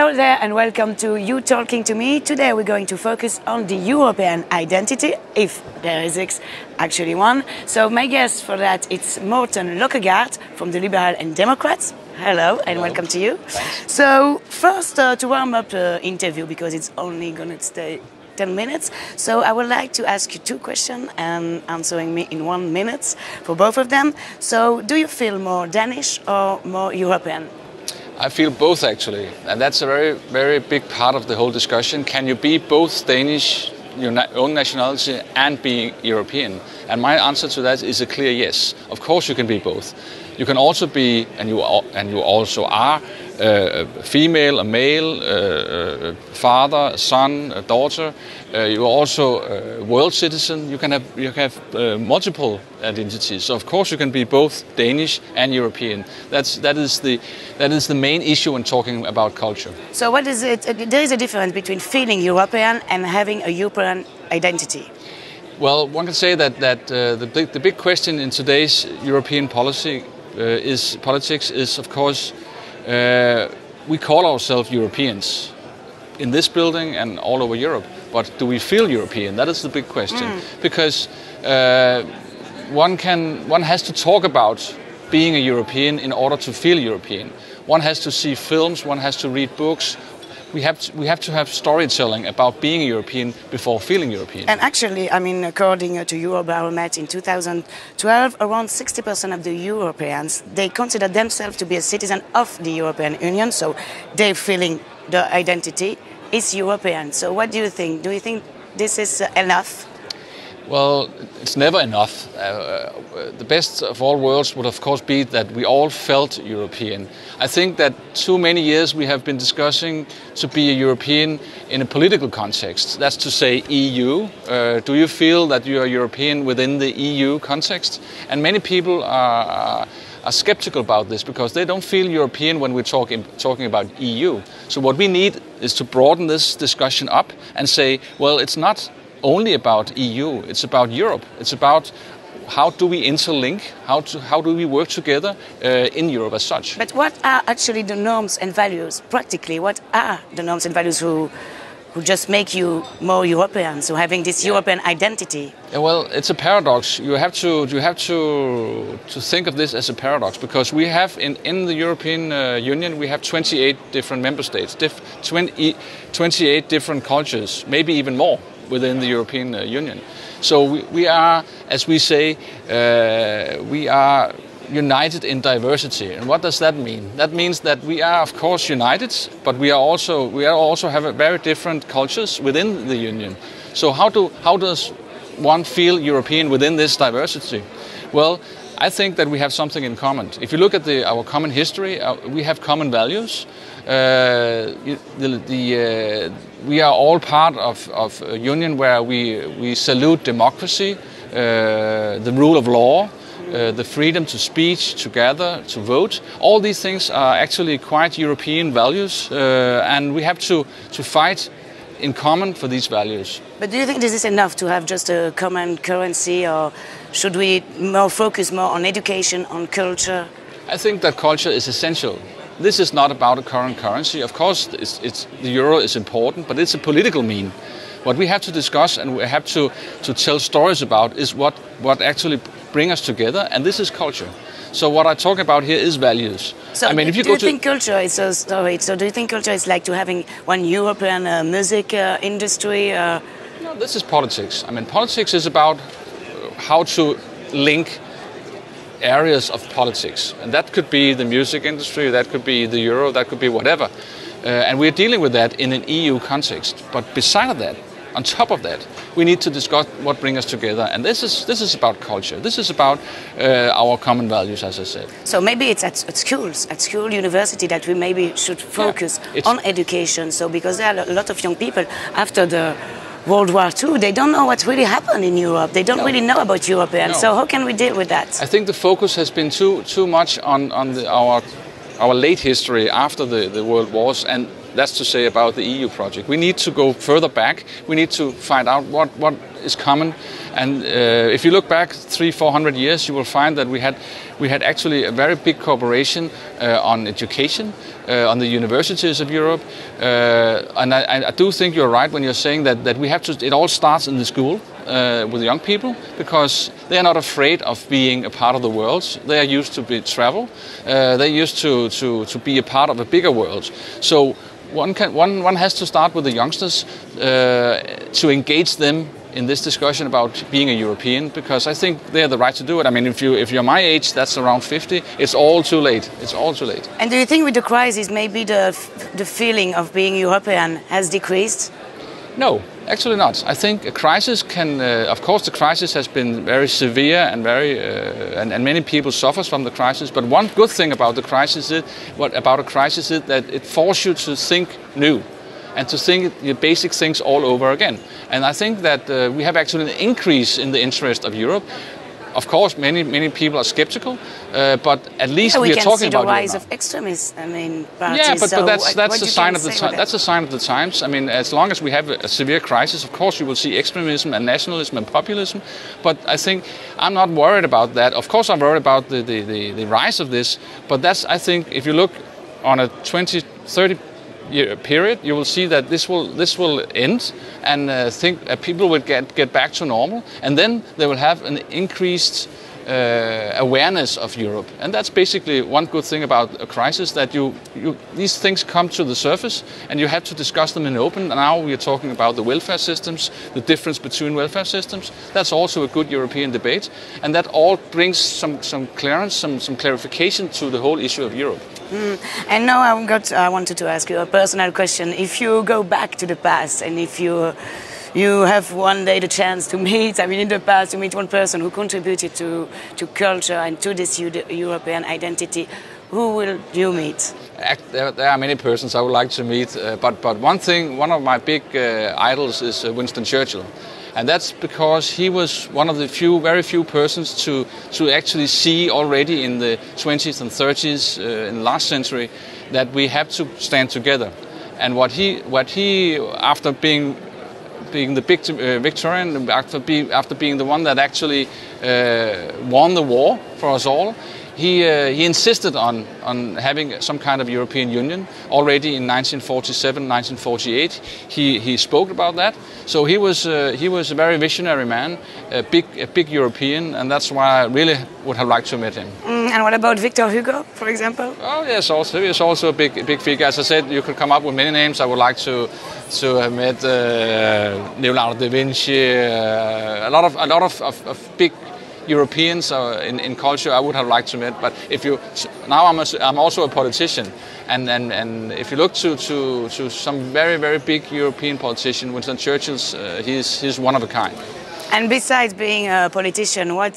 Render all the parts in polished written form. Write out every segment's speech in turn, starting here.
Hello there and welcome to You Talking to Me. Today we're going to focus on the European identity, if there is actually one. So my guest for that it's Morten Løkkegaard from the Liberal and Democrats. Hello and welcome to you. Thanks. So first to warm up the interview because it's only going to stay 10 minutes. So I would like to ask you two questions and answering me in 1 minute for both of them. So do you feel more Danish or more European? I feel both actually, and that's a very, very big part of the whole discussion. Can you be both Danish, your own nationality, and be European? And my answer to that is a clear yes. Of course you can be both. You can also be, and you also are, a female, a male, father, a son, a daughter. You're also a world citizen. You have multiple identities. So of course you can be both Danish and European. That is the main issue when talking about culture. So what is it? There is a difference between feeling European and having a European identity. Well, one can say that the big question in today's European politics is of course we call ourselves Europeans in this building and all over Europe, but do we feel European? That is the big question, because one has to talk about being a European in order to feel European. One has to see films, one has to read books. We have to have storytelling about being a European before feeling European. And actually, I mean, according to Eurobarometer in 2012, around 60% of the Europeans, they consider themselves to be a citizen of the European Union, so they're feeling the identity is European. So what do you think? Do you think this is enough? Well, it's never enough. The best of all worlds would of course be that we all felt European. I think that too many years we have been discussing to be a European in a political context. That's to say EU. Do you feel that you are European within the EU context? And many people are skeptical about this because they don't feel European when we're talking about EU. So what we need is to broaden this discussion up and say, well, it's not only about EU, it's about Europe. It's about how do we interlink, how do we work together in Europe as such. But what are actually the norms and values, practically? What are the norms and values who just make you more European, so having this European identity? Yeah, well, it's a paradox. You have to think of this as a paradox, because we have in the European Union we have 28 different member states, 28 different cultures, maybe even more within the European Union. So we are, as we say, we are united in diversity. And what does that mean? That means that we are of course united, but we also have a very different cultures within the Union. So how does one feel European within this diversity? Well, I think that we have something in common. If you look at our common history, we have common values. We are all part of a union where we salute democracy, the rule of law, the freedom to speech, to gather, to vote. All these things are actually quite European values, and we have to fight in common for these values. But do you think this is enough to have just a common currency, or should we focus more on education, on culture? I think that culture is essential. This is not about a current currency. Of course, the euro is important, but it's a political mean. What we have to discuss and we have to tell stories about is what actually bring us together, and this is culture. So what I talk about here is values. So I mean, if you do you think culture is So do you think culture is like to having one European music industry? No, this is politics. I mean, politics is about how to link areas of politics, and that could be the music industry, that could be the euro, that could be whatever, and we're dealing with that in an EU context. But beside that, on top of that, we need to discuss what brings us together, and this is about culture. This is about our common values, as I said. So maybe it's at school, university, that we maybe should focus on education. So because there are a lot of young people after the World War II, they don't know what really happened in Europe. They don't really know about Europeans. So how can we deal with that? I think the focus has been too much on our late history after the World Wars, and that's to say about the EU project. We need to go further back. We need to find out what is common. And if you look back 300-400 years, you will find that we had actually a very big cooperation on education, on the universities of Europe. And I do think you're right when you're saying that we have to. It all starts in the school with young people, because they are not afraid of being a part of the world. They are used to travel. They're used to be a part of a bigger world. So one has to start with the youngsters to engage them in this discussion about being a European, because I think they have the right to do it. I mean, if you're my age, that's around 50. It's all too late. It's all too late. And do you think with the crisis, maybe the feeling of being European has decreased? No, actually not. I think a crisis can, of course, the crisis has been very severe and and many people suffer from the crisis. But one good thing about the crisis is that it forces you to think new, and to think the basic things all over again. And I think that we have actually an increase in the interest of Europe. Of course, many people are skeptical, but at least we are talking about the rise of extremists. I mean, parties. Yeah, but so that's a sign of the time. That's a sign of the times. I mean, as long as we have a severe crisis, of course, you will see extremism and nationalism and populism. But I think I'm not worried about that. Of course, I'm worried about the rise of this. But that's, I think, if you look on a 20-30 year period, you will see that this will end, and people will get back to normal, and then they will have an increased awareness of Europe. And that's basically one good thing about a crisis, that these things come to the surface and you have to discuss them in open. And now we are talking about the welfare systems, the difference between welfare systems. That's also a good European debate, and that all brings some clearance, some clarification to the whole issue of Europe. And now I wanted to ask you a personal question. If you go back to the past, and if you have one day the chance to meet, I mean, in the past, to meet one person who contributed to culture and to this European identity, who will you meet? There are many persons I would like to meet, but one of my big idols is Winston Churchill. And that's because he was one of the very few persons to actually see already in the 20s and 30s in the last century that we have to stand together. And what he after being the big Victorian, after being the one that actually won the war for us all, he insisted on having some kind of European Union already in 1947, 1948. He spoke about that. So he was a very visionary man, a big European, and that's why I really would have liked to meet him. And what about Victor Hugo, for example? Oh yes, he is also a big figure. As I said, you could come up with many names. I would like to have met Leonardo da Vinci, a lot of big Europeans in culture I would have liked to meet. But now I'm also a politician, and if you look to some very big European politician, Winston Churchill, he's one of a kind. And besides being a politician, what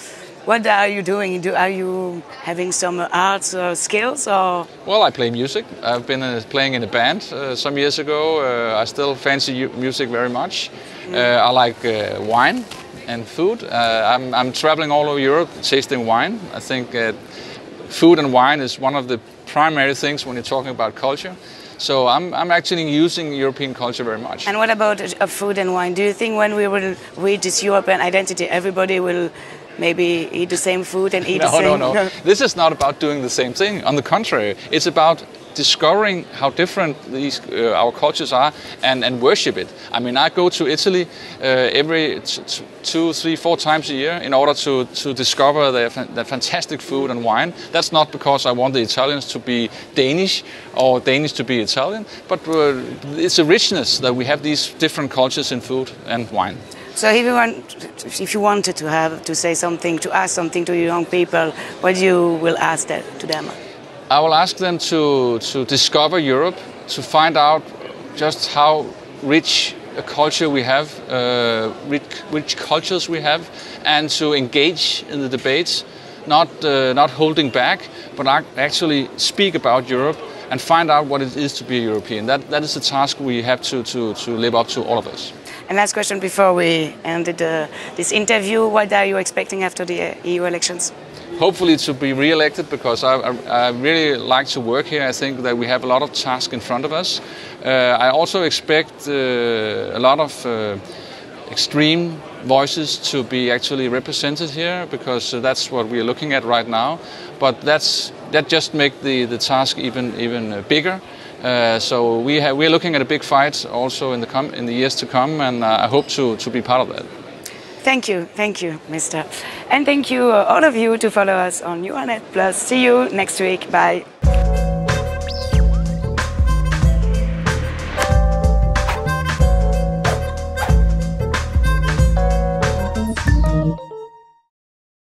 are you doing? Are you having some arts skills or? Well, I play music. I've been playing in a band some years ago. I still fancy music very much. I like wine and food. I'm traveling all over Europe tasting wine. I think food and wine is one of the primary things when you're talking about culture. So I'm actually using European culture very much. And what about food and wine? Do you think when we will reach this European identity, everybody will maybe eat the same food and eat the same? No. This is not about doing the same thing. On the contrary, it's about discovering how different our cultures are and worship it. I mean, I go to Italy every 2, 3, 4 times a year in order to discover the fantastic food and wine. That's not because I want the Italians to be Danish or Danish to be Italian, but it's a richness that we have these different cultures in food and wine. So if you wanted to say something, to ask something to young people, what you will ask to them? I will ask them to discover Europe, to find out just how rich a culture we have, rich cultures we have, and to engage in the debates, not holding back, but actually speak about Europe and find out what it is to be a European. That is the task we have to live up to, all of us. And last question before we ended this interview, what are you expecting after the EU elections? hopefully to be re-elected, because I really like to work here. I think that we have a lot of tasks in front of us. I also expect a lot of extreme voices to be actually represented here, because that's what we are looking at right now. But that just makes the task even bigger. So we're looking at a big fight also in the years to come, and I hope to be part of that. Thank you, Mr. And thank you all of you to follow us on Euronet Plus. See you next week. Bye.